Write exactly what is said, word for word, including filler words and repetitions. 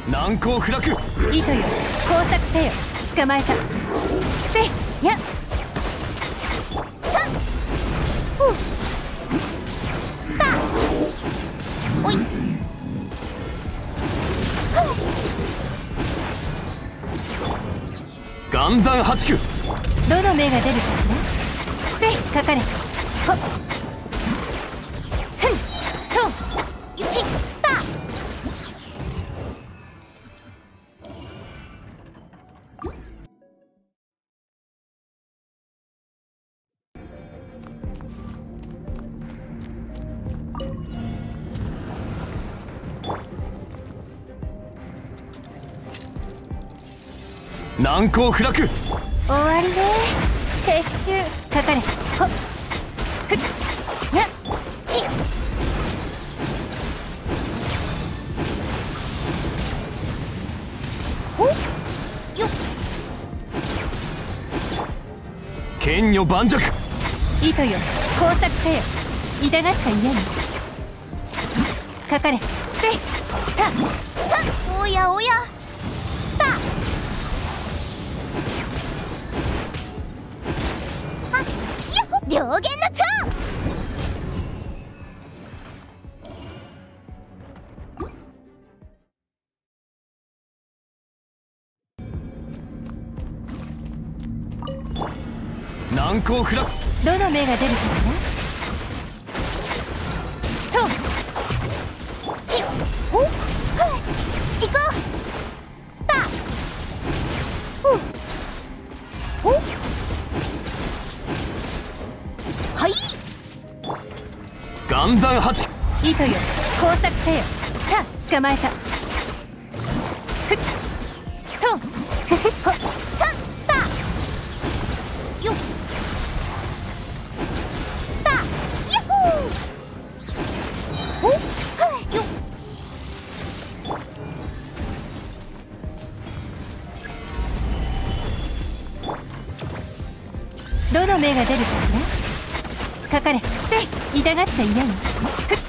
難攻不落。 糸よ工作せよ。捕まえた。せいやさんふうたおい岩山八九。 どの目が出るかしら。せいかかれ。ほっふんとゆきた難攻不落。 終わりね。撤収かかれ。ほっふっやっきほよっ剣女盤石。 糸よ工作せよ。痛がっちゃ嫌にかかれ。せいたさんおやおやたあやっほ両弦の蝶難攻不落。 どの目が出るかしら。ときほふ行こうたふほはい岩山八九。 糸よ工作せよ。さあ捕まえた。ふっとふふっほっさんたよったやっほーほふよっどの目が出るかしら。かかれ。せい痛がっちゃ嫌にふっ